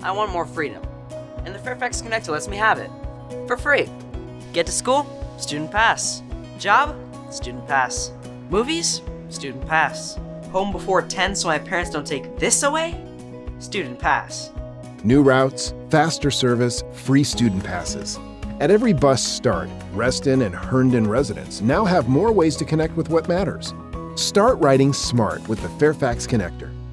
I want more freedom. And the Fairfax Connector lets me have it. For free. Get to school? Student pass. Job? Student pass. Movies? Student pass. Home before 10 so my parents don't take this away? Student pass. New routes, faster service, free student passes. At every bus start, Reston and Herndon residents now have more ways to connect with what matters. Start riding smart with the Fairfax Connector.